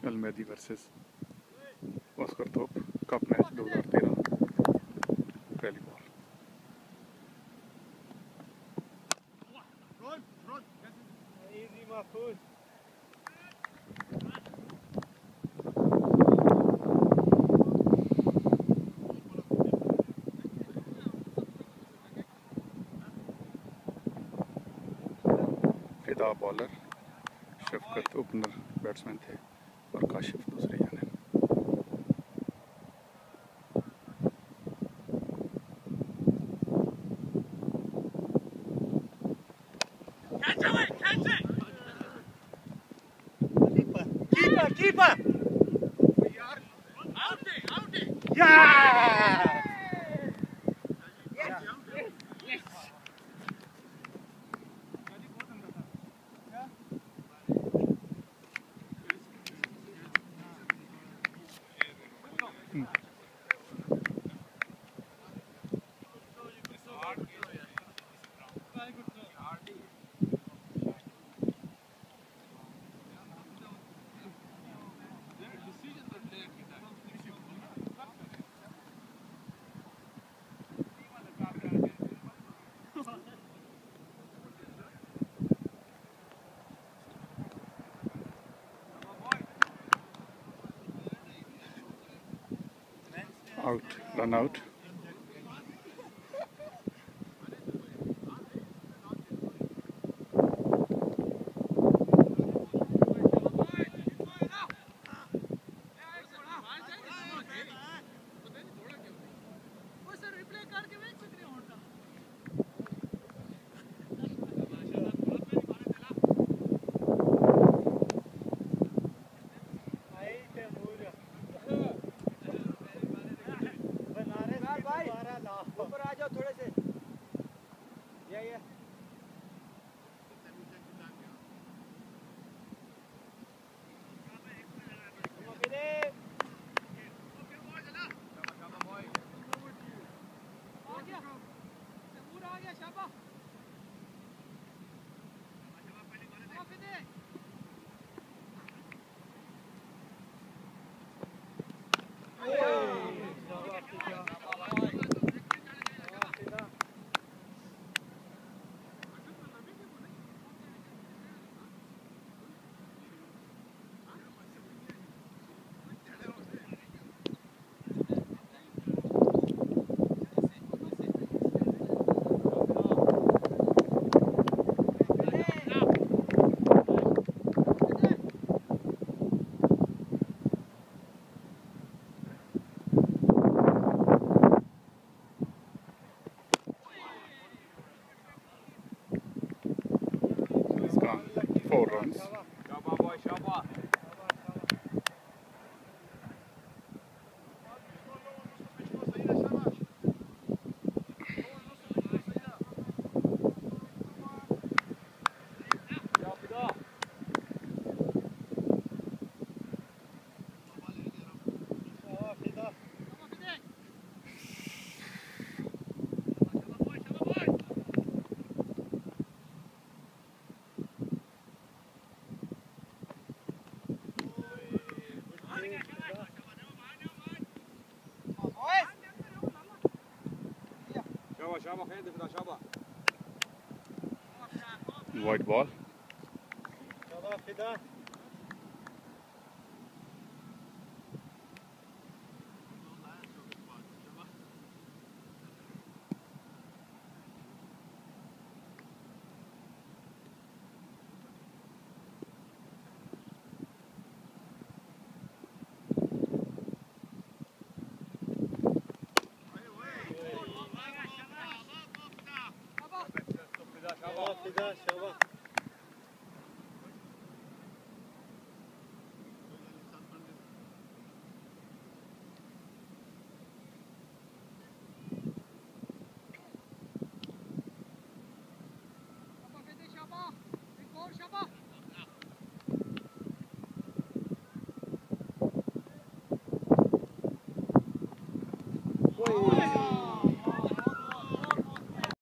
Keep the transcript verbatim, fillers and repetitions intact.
अलमेदी versus Oscar थोप cup match दो हज़ार तेरह पहली बॉल। फिदा बॉलर, शफकत ओपनर बैट्समैन थे और काशिफ दूसरे जाने। Keeper, keeper. Out it, out it. Yeah. Yes. Yes. Hmm. Out, run out. ऊपर आ जाओ थोड़े से। या या Four runs. Shabba boy, shabba. شابا خير ده شابا White ball. شابا فدا شابا فدا شابا